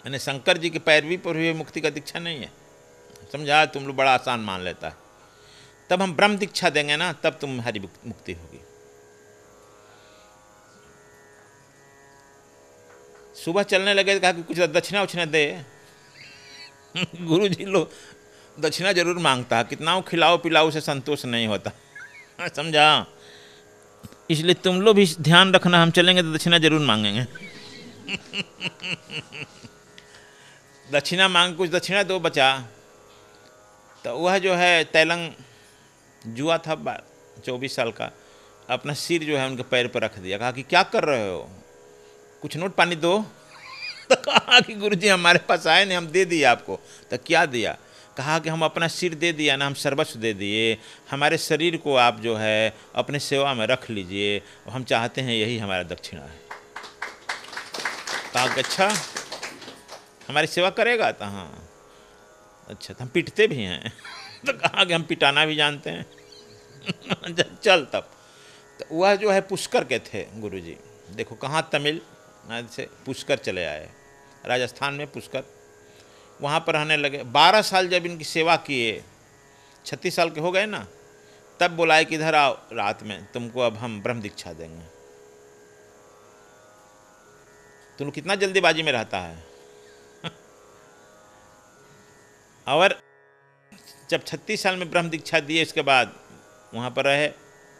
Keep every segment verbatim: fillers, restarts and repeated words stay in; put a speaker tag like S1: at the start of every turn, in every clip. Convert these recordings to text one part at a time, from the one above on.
S1: यानी शंकर जी की पैरवी पर हुई मुक्ति का दीक्षा नहीं है। समझा? तुम लोग बड़ा आसान मान लेता है। तब हम ब्रह्म दीक्षा देंगे ना, तब तुम्हारी मुक्ति होगी। सुबह चलने लगे तो कहा कि कुछ दक्षिणा उछना दे। गुरु जी लोग दक्षिणा जरूर मांगता है, कितना वो खिलाओ पिलाओ से संतोष नहीं होता। समझा? इसलिए तुम लोग भी ध्यान रखना, हम चलेंगे तो दक्षिणा जरूर मांगेंगे। दक्षिणा मांग, कुछ दक्षिणा दो बचा। तो वह जो है तैलंग जुआ था, चौबीस साल का, अपना सिर जो है उनके पैर पर रख दिया। कहा कि क्या कर रहे हो, कुछ नोट पानी दो। तो कहा कि गुरुजी हमारे पास आए नहीं, हम दे दिए आपको। तो क्या दिया? कहा कि हम अपना सिर दे दिया ना, हम सर्वस्व दे दिए, हमारे शरीर को आप जो है अपने सेवा में रख लीजिए, हम चाहते हैं यही हमारा दक्षिणा है। कहा कि अच्छा हमारी सेवा करेगा? तो हाँ। अच्छा, तो हम पिटते भी हैं। तो कहा कि हम पिटाना भी जानते हैं। चल तब। तो वह जो है पुष्कर के थे गुरुजी, देखो कहाँ, तमिल से पुष्कर चले आए, राजस्थान में पुष्कर, वहाँ पर रहने लगे। बारह साल जब इनकी सेवा किए, छत्तीस साल के हो गए ना, तब बुलाए कि इधर आओ रात में, तुमको अब हम ब्रह्म दीक्षा देंगे। तुम कितना जल्दीबाजी में रहता है। और जब छत्तीस साल में ब्रह्म दीक्षा दिए, इसके बाद वहाँ पर रहे,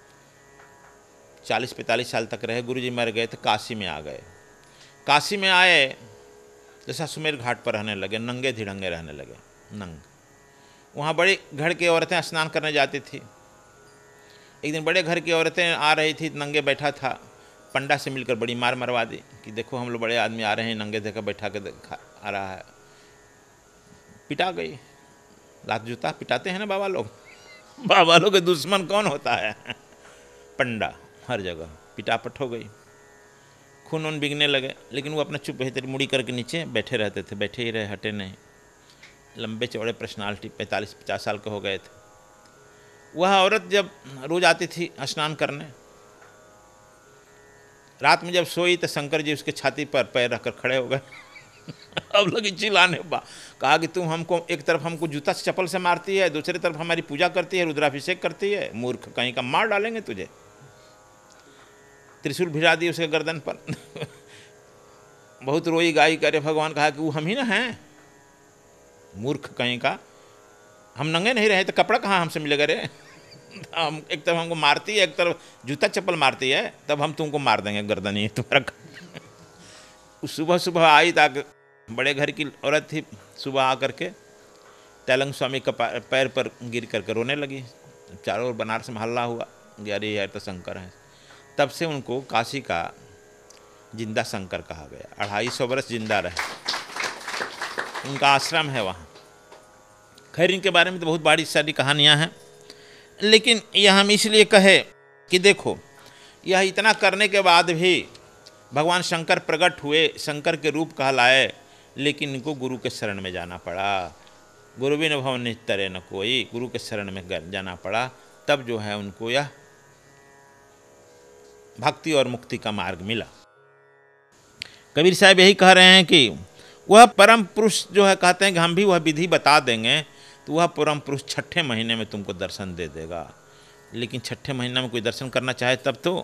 S1: चालीस पैंतालीस साल तक रहे। गुरुजी मर गए तो काशी में आ गए। काशी में आए, जैसा सुमेर घाट पर रहने लगे, नंगे धिड़ंगे रहने लगे, नंग। वहाँ बड़े घर की औरतें स्नान करने जाती थी। एक दिन बड़े घर की औरतें आ रही थी, नंगे बैठा था, पंडा से मिलकर बड़ी मार मरवा दी कि देखो हम लोग बड़े आदमी आ रहे हैं, नंगे देखकर बैठा कर देखा आ रहा है। पिटा गई, लात जूता पिटाते हैं ना बाबा लोग। बाबा लोग के दुश्मन कौन होता है? पंडा। हर जगह पिटापट हो गई, खून उन बिगने लगे। लेकिन वो अपना चुप बेहतरी मुड़ी करके नीचे बैठे रहते थे, बैठे ही रहे, हटे नहीं। लंबे चौड़े पर्सनालिटी, पैंतालीस पचास साल के हो गए थे। वह औरत जब रोज आती थी स्नान करने, रात में जब सोई तो शंकर जी उसके छाती पर पैर रखकर खड़े हो गए। अब लगी चिल्लाने, बा कहा कि तुम हमको एक तरफ हमको जूता से चप्पल से मारती है, दूसरी तरफ हमारी पूजा करती है, रुद्राभिषेक करती है, मूर्ख कहीं का, मार डालेंगे तुझे। त्रिशूल भिड़ा दी उसके गर्दन पर। बहुत रोई गाई करे भगवान। कहा कि वो हम ही ना हैं, मूर्ख कहीं का, हम नंगे नहीं रहे तो कपड़ा कहाँ हमसे मिलेगा रे। हम एक तरफ हमको मारती है, एक तरफ जूता चप्पल मारती है, तब हम तुमको मार देंगे गर्दन ही तुम्हारा। सुबह सुबह आई ताकि बड़े घर की औरत थी, सुबह आकर के तैलंग स्वामी का पैर पर गिर करके रोने लगी। चारों ओर बनारस में हल्ला हुआ, अरे यार तो शंकर है। तब से उनको काशी का जिंदा शंकर कहा गया। अढ़ाई सौ वर्ष जिंदा रहे, उनका आश्रम है वहाँ। खैर इनके बारे में तो बहुत बड़ी सारी कहानियाँ हैं, लेकिन यह हम इसलिए कहे कि देखो यह इतना करने के बाद भी भगवान शंकर प्रकट हुए, शंकर के रूप कहलाए, लेकिन इनको गुरु के शरण में जाना पड़ा। गुरु बिन भव निस्तरे न कोई, गुरु के शरण में जाना पड़ा, तब जो है उनको यह भक्ति और मुक्ति का मार्ग मिला। कबीर साहब यही कह रहे हैं कि वह परम पुरुष जो है, कहते हैं कि हम भी वह विधि बता देंगे, तो वह परम पुरुष छठे महीने में तुमको दर्शन दे देगा। लेकिन छठे महीने में कोई दर्शन करना चाहे तब तो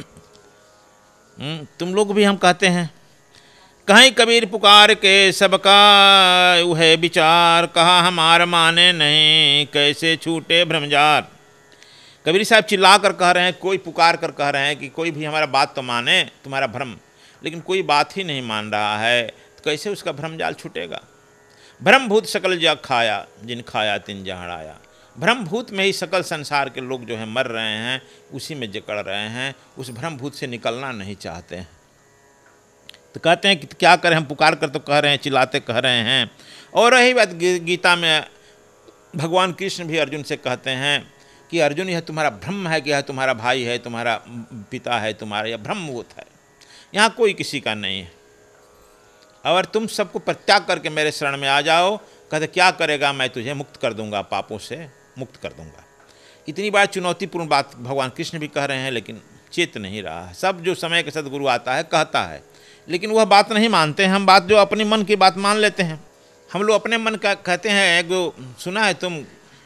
S1: तुम लोग भी, हम कहते हैं कहीं कबीर पुकार के सबका वह विचार, कहा हमार माने नहीं कैसे छूटे भ्रमजार। कबीर साहब चिल्ला कर कह रहे हैं, कोई पुकार कर कह रहे हैं कि कोई भी हमारा बात तो माने, तुम्हारा भ्रम, लेकिन कोई बात ही नहीं मान रहा है, तो कैसे उसका भ्रमजाल छूटेगा। भ्रमभूत सकल जग खाया, जिन खाया तिन जहड़ आया। भ्रमभूत में ही सकल संसार के लोग जो है मर रहे हैं, उसी में जकड़ रहे हैं, उस भ्रमभूत से निकलना नहीं चाहते हैं। तो कहते हैं कि क्या करें, हम पुकार कर तो कह रहे हैं, चिल्लाते कह रहे हैं। और रही बात गीता में, भगवान कृष्ण भी अर्जुन से कहते हैं कि अर्जुन यह तुम्हारा भ्रम है कि यह तुम्हारा भाई है, तुम्हारा पिता है, तुम्हारा यह भ्रमभूत है, यहाँ कोई किसी का नहीं है। और तुम सबको परित्याग करके मेरे शरण में आ जाओ। कहते क्या करेगा, मैं तुझे मुक्त कर दूंगा, पापों से मुक्त कर दूंगा। इतनी बार चुनौतीपूर्ण बात भगवान कृष्ण भी कह रहे हैं, लेकिन चेत नहीं रहा है। सब जो समय के साथ गुरु आता है कहता है, लेकिन वह बात नहीं मानते हैं। हम बात जो अपनी मन की बात मान लेते हैं। हम लोग अपने मन का कहते हैं। जो सुना है तुम,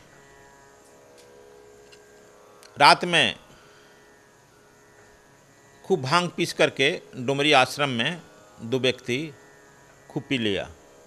S1: रात में खूब भांग पीस करके डुमरी आश्रम में दो व्यक्ति खूब पी लिया।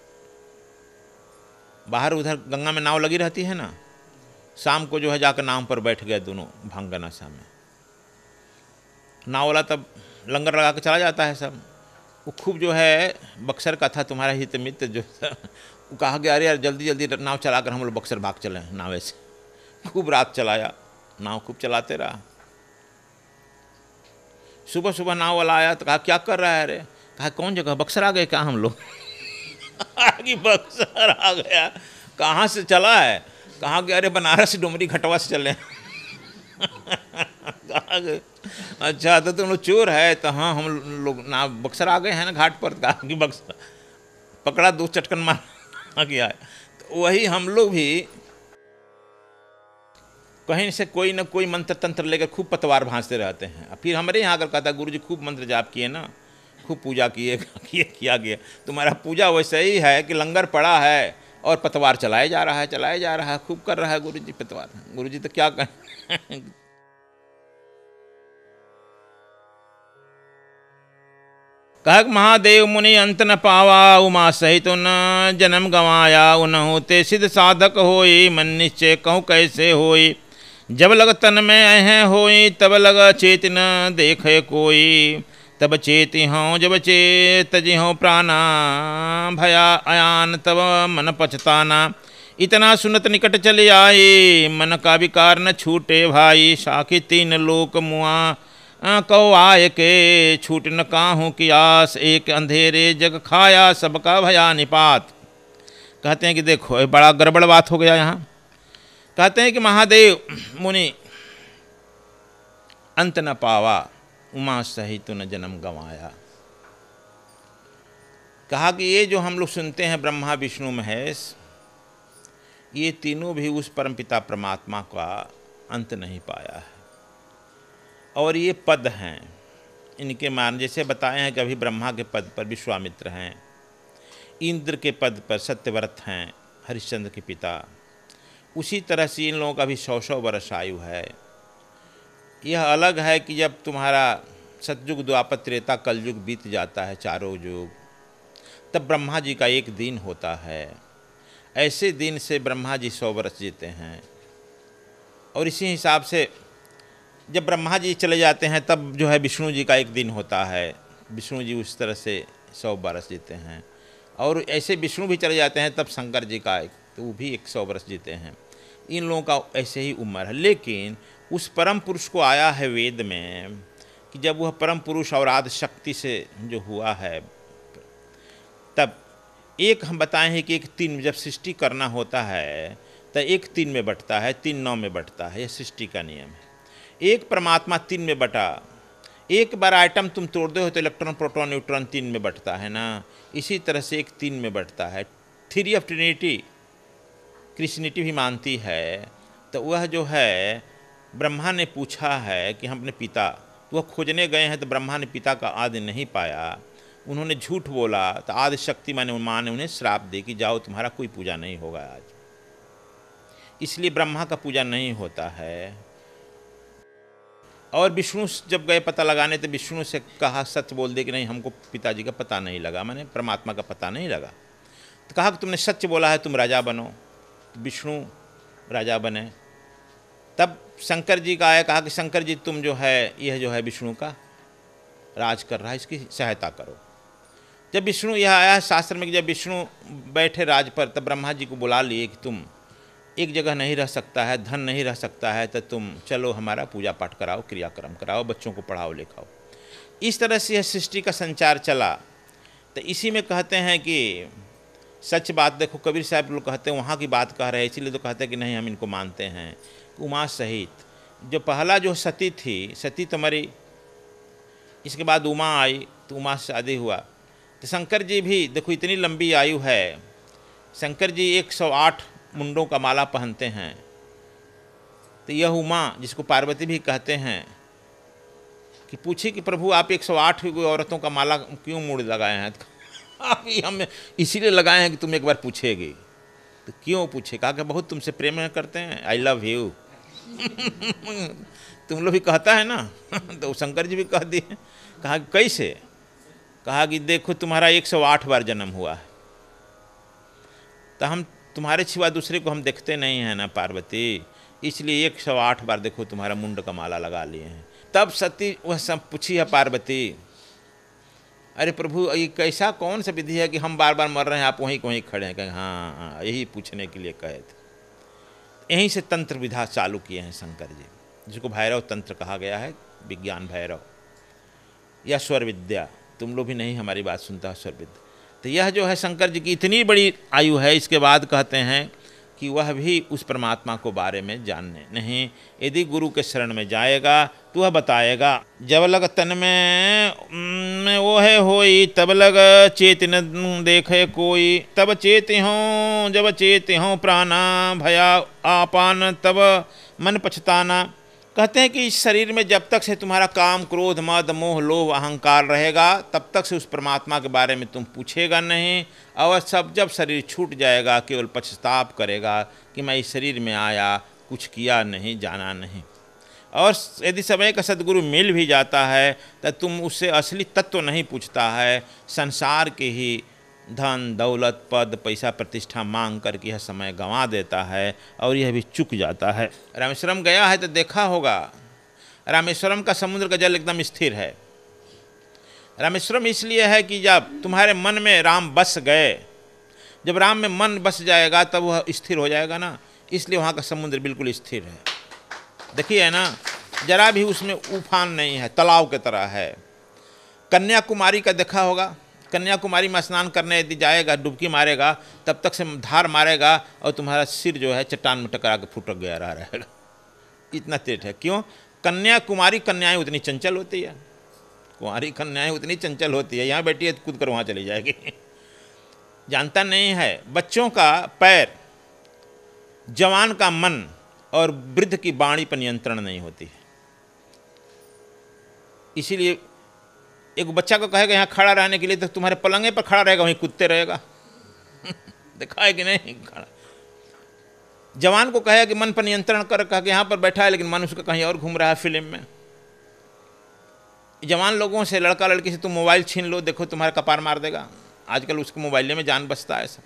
S1: बाहर उधर गंगा में नाव लगी रहती है ना, शाम को जो है जाकर नाव पर बैठ गए दोनों भांग का नशा में। नाव वाला तब लंगर लगा के चला जाता है सब। वो खूब जो है बक्सर का था तुम्हारा हित मित्र जो वो कहा कि अरे यार जल्दी जल्दी नाव चलाकर हम लोग बक्सर भाग चले नावे से। खूब रात चलाया, नाव खूब चलाते रहा। सुबह सुबह नाव वाला आया तो कहा क्या कर रहा है? अरे कहा कौन जगह? बक्सर आ गए क्या हम लोग? आगे बक्सर आ गया। कहाँ से चला है? कहाँ कि अरे बनारस डुमरी घटवा से चले। कहा अच्छा तो तुम लोग चोर है? तो हाँ हम लोग ना बक्सर आ गए हैं ना घाट पर। कहा कि बक्सर पकड़ा, दो चटकन मार गया। तो वही हम लोग भी कहीं से कोई ना कोई मंत्र तंत्र लेकर खूब पतवार भांजते रहते हैं। फिर हमारे यहाँ आकर कहता गुरु जी खूब मंत्र जाप किए ना, खूब पूजा किए किए किया गया। तुम्हारा पूजा वैसे ही है कि लंगर पड़ा है और पतवार चलाया जा रहा है चलाया जा रहा है, खूब कर रहा है गुरु जी पतवार। गुरु जी तो क्या करें। कह महादेव मुनि अंत न पावा, उमा सहित न जन्म गंवाया। उनहु ते सिद्ध साधक होई, मन निश्चय कहूँ कैसे होई। जब लग तन में अह होई, तब लग चेत न देखे कोई। तब चेति हों जब चेत जिहों प्राणा, भया अयान तब मन पछताना। इतना सुनत निकट चले आए, मन का विकार न छूटे भाई। साखी तीन लोक मुआ कौ आय के, छूट न काहूँ की आस। एक अंधेरे जग खाया, सबका भया निपात। कहते हैं कि देखो बड़ा गड़बड़ बात हो गया यहाँ। कहते हैं कि महादेव मुनि अंत न पावा, उमा सहित न जन्म गंवाया। कहा कि ये जो हम लोग सुनते हैं ब्रह्मा विष्णु महेश, ये तीनों भी उस परमपिता परमात्मा का अंत नहीं पाया है। और ये पद हैं इनके मान, जैसे बताए हैं कि अभी ब्रह्मा के पद पर विश्वामित्र हैं, इंद्र के पद पर सत्यव्रत हैं हरिश्चंद्र के पिता। उसी तरह से इन लोगों का भी सौ सौ वर्ष आयु है। यह अलग है कि जब तुम्हारा सतयुग द्वापर त्रेता कलयुग बीत जाता है, चारों युग, तब ब्रह्मा जी का एक दिन होता है। ऐसे दिन से ब्रह्मा जी सौ वर्ष जीते हैं। और इसी हिसाब से जब ब्रह्मा जी चले जाते हैं तब जो है विष्णु जी का एक दिन होता है। विष्णु जी उस तरह से सौ वर्ष जीते हैं। और ऐसे विष्णु भी चले जाते हैं तब शंकर जी का एक, तो वो भी एक सौ वर्ष जीते हैं। इन लोगों का ऐसे ही उम्र है। लेकिन उस परम पुरुष को आया है वेद में कि जब वह परम पुरुष और आदि शक्ति से जो हुआ है, तब एक हम बताएं हैं कि एक तीन जब सृष्टि करना होता है तो एक तीन में बंटता है, तीन नौ में बंटता है। यह सृष्टि का नियम है। एक परमात्मा तीन में बटा, एक बार आइटम तुम तोड़ दो तो इलेक्ट्रॉन प्रोटॉन न्यूट्रॉन तीन में बंटता है ना। इसी तरह से एक तीन में बंटता है। थ्री ऑफ ट्रिनिटी क्रिश्चियनिटी भी मानती है। तो वह जो है ब्रह्मा ने पूछा है कि हम अपने पिता, तो वह खोजने गए हैं तो ब्रह्मा ने पिता का आदि नहीं पाया। उन्होंने झूठ बोला तो आदि शक्ति माने माँ ने उन्हें श्राप दे कि जाओ तुम्हारा कोई पूजा नहीं होगा आज। इसलिए ब्रह्मा का पूजा नहीं होता है। और विष्णु जब गए पता लगाने तो विष्णु से कहा, सच बोल दे कि नहीं हमको पिताजी का पता नहीं लगा, माने परमात्मा का पता नहीं लगा। तो कहा कि तुमने सच बोला है, तुम राजा बनो। तो विष्णु राजा बने। तब शंकर जी का आया, कहा कि शंकर जी तुम जो है यह जो है विष्णु का राज कर रहा है, इसकी सहायता करो। जब विष्णु यह आया शास्त्र में कि जब विष्णु बैठे राज पर, तब ब्रह्मा जी को बुला लिए कि तुम एक जगह नहीं रह सकता है, धन नहीं रह सकता है, तो तुम चलो हमारा पूजा पाठ कराओ, क्रियाक्रम कराओ, बच्चों को पढ़ाओ लिखाओ। इस तरह से यह सृष्टि का संचार चला। तो इसी में कहते हैं कि सच बात देखो, कबीर साहब लोग कहते हैं वहाँ की बात कह रहे हैं, इसीलिए तो कहते हैं कि नहीं हम इनको मानते हैं। उमा सहित जो पहला जो सती थी, सती तो मरी, इसके बाद उमा आई तो उमा से शादी हुआ। तो शंकर जी भी देखो इतनी लंबी आयु है। शंकर जी एक सौ आठ मुंडों का माला पहनते हैं। तो यह उमा जिसको पार्वती भी कहते हैं, कि पूछे कि प्रभु आप एक सौ आठ औरतों का माला क्यों मूड लगाए हैं? आप हम इसीलिए लगाए हैं कि तुम एक बार पूछेगी। तो क्यों पूछे? कहा कि बहुत तुमसे प्रेम करते हैं, आई लव यू। तुम लोग भी कहता है ना। तो शंकर जी भी कह दिए। कहा कैसे? कहा कि देखो तुम्हारा एक सौ आठ बार जन्म हुआ है, तो हम तुम्हारे सिवा दूसरे को हम देखते नहीं हैं ना पार्वती, इसलिए एक सौ आठ बार देखो तुम्हारा मुंड का माला लगा लिए हैं। तब सती वह सब पूछी है पार्वती, अरे प्रभु ये कैसा कौन सा विधि है कि हम बार बार मर रहे हैं, आप वहीं वहीं खड़े हैं? कहें हाँ हाँ यही पूछने के लिए कहे थे। यहीं से तंत्र विधा चालू किए हैं शंकर जी, जिसको भैरव तंत्र कहा गया है, विज्ञान भैरव या स्वर विद्या। तुम लोग भी नहीं हमारी बात सुनता स्वर विद्या। तो यह जो है शंकर जी की इतनी बड़ी आयु है, इसके बाद कहते हैं कि वह भी उस परमात्मा को बारे में जानने नहीं। यदि गुरु के शरण में जाएगा तो वह बताएगा। जब लग तन में, में वो है होई, तब लग चेत न देखे कोई, तब चेत हों जब चेत हों प्राणा, भया आपान तब मन पछताना। कहते हैं कि इस शरीर में जब तक से तुम्हारा काम क्रोध मद मोह लोभ अहंकार रहेगा, तब तक से उस परमात्मा के बारे में तुम पूछेगा नहीं। और सब जब शरीर छूट जाएगा केवल पश्चाताप करेगा कि मैं इस शरीर में आया, कुछ किया नहीं, जाना नहीं। और यदि समय का सद्गुरु मिल भी जाता है तो तुम उससे असली तत्व नहीं पूछता है, संसार के ही धन दौलत पद पैसा प्रतिष्ठा मांग करके यह समय गंवा देता है और यह भी चुक जाता है। रामेश्वरम गया है तो देखा होगा, रामेश्वरम का समुद्र का जल एकदम स्थिर है। रामेश्वरम इसलिए है कि जब तुम्हारे मन में राम बस गए, जब राम में मन बस जाएगा तब वह स्थिर हो जाएगा ना, इसलिए वहाँ का समुद्र बिल्कुल स्थिर है। देखिए है ना, जरा भी उसमें उफान नहीं है, तालाब की तरह है। कन्याकुमारी का देखा होगा, कन्याकुमारी में स्नान करने यदि जाएगा, डुबकी मारेगा, तब तक से धार मारेगा और तुम्हारा सिर जो है चट्टान में टकरा के फुटक गया रहा रहेगा, इतना तेज है। क्यों? कन्याकुमारी कन्याएं उतनी चंचल होती है, कुंवारी कन्याएं उतनी चंचल होती है, यहाँ बैठी है कूद कर वहाँ चली जाएगी। जानता नहीं है, बच्चों का पैर, जवान का मन और वृद्ध की वाणी पर नियंत्रण नहीं होती है। इसीलिए एक बच्चा को कहेगा यहाँ खड़ा रहने के लिए, तो तुम्हारे पलंगे पर खड़ा रहेगा, वहीं कूदते रहेगा। देखा है कि नहीं? खड़ा। जवान को कहेगा कि मन पर नियंत्रण कर, कहा कि यहाँ पर बैठा है, लेकिन मन उसका कहीं और घूम रहा है फिल्म में। जवान लोगों से, लड़का लड़की से तुम मोबाइल छीन लो, देखो तुम्हारा कपार मार देगा। आजकल उसके मोबाइल में जान बसता है सब।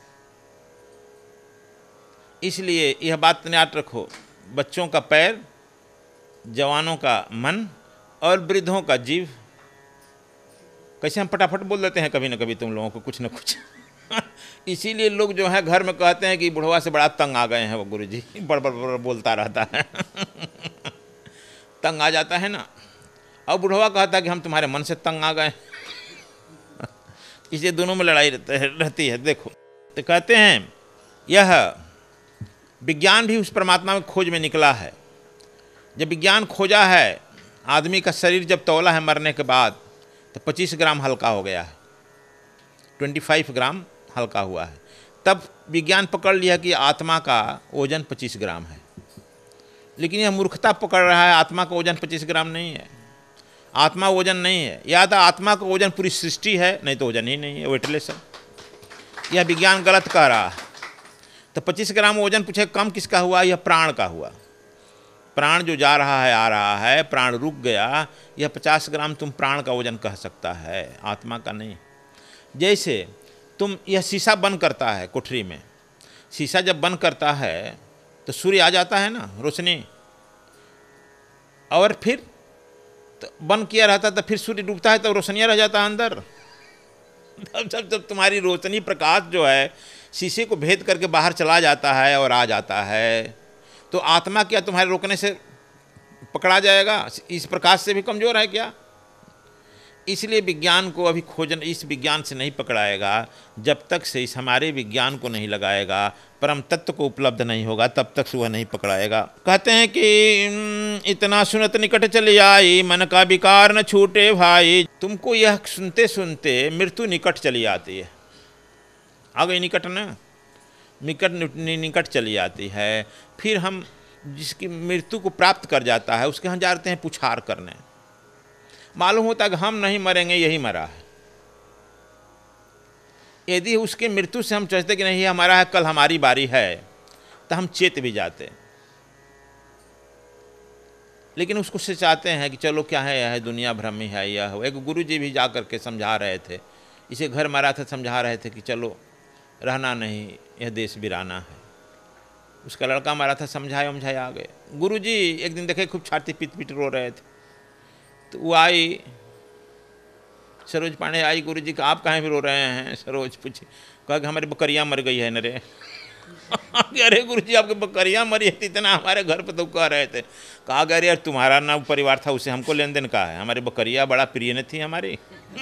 S1: इसलिए यह बात याद रखो, बच्चों का पैर, जवानों का मन और वृद्धों का जीव। कैसे हम फटाफट बोल देते हैं कभी ना कभी तुम लोगों को कुछ ना कुछ। इसीलिए लोग जो है घर में कहते हैं कि बुढ़वा से बड़ा तंग आ गए हैं वो गुरुजी, बड़ बड़ बड़ बोलता रहता है। तंग आ जाता है ना। और बुढ़वा कहता है कि हम तुम्हारे मन से तंग आ गए। इसलिए दोनों में लड़ाई रहती है। देखो तो कहते हैं यह विज्ञान भी उस परमात्मा में खोज में निकला है। जब विज्ञान खोजा है, आदमी का शरीर जब तौला है मरने के बाद, तो पच्चीस ग्राम हल्का हो गया है, पच्चीस ग्राम हल्का हुआ है। तब विज्ञान पकड़ लिया कि आत्मा का वजन पच्चीस ग्राम है। लेकिन यह मूर्खता पकड़ रहा है, आत्मा का वजन पच्चीस ग्राम नहीं है, आत्मा वजन नहीं है। या तो आत्मा का वजन पूरी सृष्टि है, नहीं तो वजन ही नहीं है, वेटलेस है। यह विज्ञान गलत कह रहा है। तो पच्चीस ग्राम वजन पूछे कम किसका हुआ? यह प्राण का हुआ। प्राण जो जा रहा है आ रहा है, प्राण रुक गया, यह पचास ग्राम तुम प्राण का वजन कह सकता है, आत्मा का नहीं। जैसे तुम, यह शीशा बंद करता है कोठरी में, शीशा जब बंद करता है तो सूर्य आ जाता है ना, रोशनी, और फिर तो बंद किया रहता तो फिर सूर्य डूबता है तो रोशनियाँ रह जाता है अंदर। तब जब जब तुम्हारी रोशनी प्रकाश जो है शीशे को भेद करके बाहर चला जाता है और आ जाता है, तो आत्मा क्या तुम्हारे रोकने से पकड़ा जाएगा? इस प्रकाश से भी कमज़ोर है क्या? इसलिए विज्ञान को अभी खोजन, इस विज्ञान से नहीं पकड़ाएगा जब तक से इस हमारे विज्ञान को नहीं लगाएगा, परम तत्व को उपलब्ध नहीं होगा, तब तक से वह नहीं पकड़ाएगा। कहते हैं कि इतना सुनत निकट चली आई, मन का विकार न छूटे भाई। तुमको यह सुनते सुनते मृत्यु निकट चली आती है। आ गई निकट ना, निकट निकट चली आती है। फिर हम जिसकी मृत्यु को प्राप्त कर जाता है उसके यहाँ जाते हैं पुछार करने। मालूम होता कि हम नहीं मरेंगे, यही मरा है। यदि उसके मृत्यु से हम सोचते कि नहीं ये हमारा है, कल हमारी बारी है, तो हम चेत भी जाते। लेकिन उसको से चाहते हैं कि चलो क्या है, यह है दुनिया भ्रम ही है, यह एक गुरु जी भी जा कर के समझा रहे थे, इसे घर मारा था, समझा रहे थे कि चलो रहना नहीं, यह देश बिराना है। उसका लड़का मारा था, समझाए समझाए आ गए। गुरु जी एक दिन देखे खूब छाती पीट पीट रो रहे थे, तो वो आई, सरोज पांडे आई, गुरु जी का आप कहाँ भी रो रहे हैं? सरोज पूछी, कहा कि हमारी बकरियाँ मर गई है न रे। अरे गुरु जी आपकी बकरियाँ मरी है, इतना हमारे घर पर तो कह रहे थे। कहा कि अरे यार तुम्हारा ना परिवार था, उसे हमको लेन देन का है, हमारी बकरियाँ बड़ा प्रिय न थी हमारी।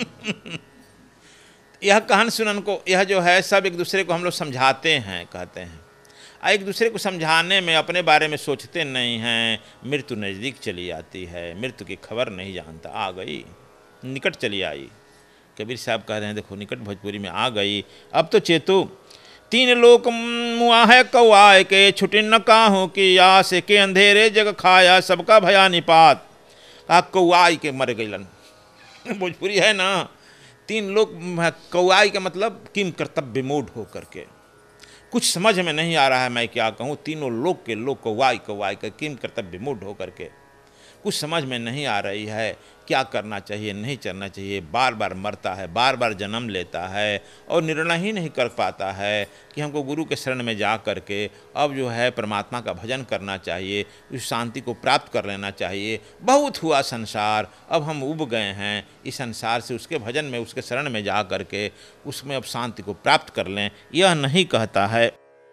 S1: यह कहन सुनन को, यह जो है सब एक दूसरे को हम लोग समझाते हैं, कहते हैं, एक दूसरे को समझाने में अपने बारे में सोचते नहीं हैं। मृत्यु नज़दीक चली आती है, मृत्यु की खबर नहीं जानता, आ गई, निकट चली आई। कबीर साहब कह रहे हैं देखो निकट भोजपुरी में आ गई, अब तो चेतो। तीन लोक मुआ है कौआए के, छुटे न काहों की आस के, अंधेरे जग खाया सबका भया निपात। कहा कौआई के मर गईलन। भोजपुरी है ना। तीन लोग, कौआई का मतलब किम कर्तव्य मूढ़ हो करके, कुछ समझ में नहीं आ रहा है मैं क्या कहूँ। तीनों लोग के लोग कौआई कौआई का किम कर्तव्य मूढ़ हो करके, कुछ समझ में नहीं आ रही है क्या करना चाहिए नहीं करना चाहिए। बार बार मरता है, बार बार जन्म लेता है और निर्णय ही नहीं कर पाता है कि हमको गुरु के शरण में जा कर के अब जो है परमात्मा का भजन करना चाहिए, उस शांति को प्राप्त कर लेना चाहिए। बहुत हुआ संसार, अब हम उब गए हैं इस संसार से, उसके भजन में उसके शरण में जा कर के उसमें अब शांति को प्राप्त कर लें, यह नहीं कहता है।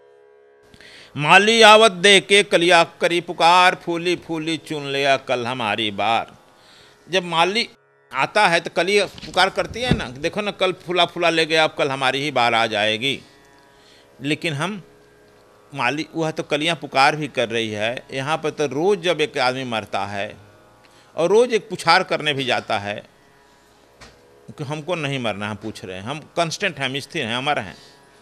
S1: माली आवत दे के कलिया करी पुकार, फूली फूली चुन लिया कल हमारी बार। जब माली आता है तो कली पुकार करती है ना, देखो ना कल फूला फूला ले गया, अब कल हमारी ही बार आ जाएगी। लेकिन हम माली, वह तो कलियां पुकार भी कर रही है। यहाँ पर तो रोज़ जब एक आदमी मरता है और रोज़ एक पुछार करने भी जाता है कि हमको नहीं मरना, हम पूछ रहे हैं, हम कांस्टेंट हैं, हम स्थिर हैं, अमर हैं।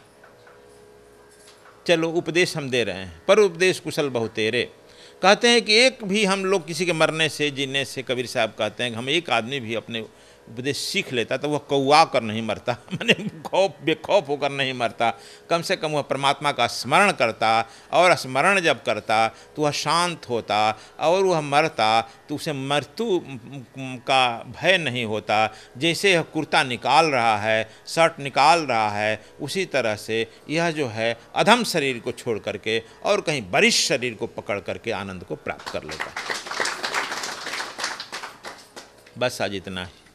S1: चलो उपदेश हम दे रहे हैं, पर उपदेश कुशल बहुतेरे। कहते हैं कि एक भी हम लोग किसी के मरने से जीने से, कबीर साहब कहते हैं कि हम एक आदमी भी अपने उपदेश सीख लेता तो वह कौआ कर नहीं मरता, माने खौफ बेखौफ होकर नहीं मरता। कम से कम वह परमात्मा का स्मरण करता, और स्मरण जब करता तो वह शांत होता, और वह मरता तो उसे मृत्यु का भय नहीं होता। जैसे यह कुर्ता निकाल रहा है, शर्ट निकाल रहा है, उसी तरह से यह जो है अधम शरीर को छोड़ करके और कहीं वरिष्ठ शरीर को पकड़ करके आनंद को प्राप्त कर लेता। बस आज इतना ही।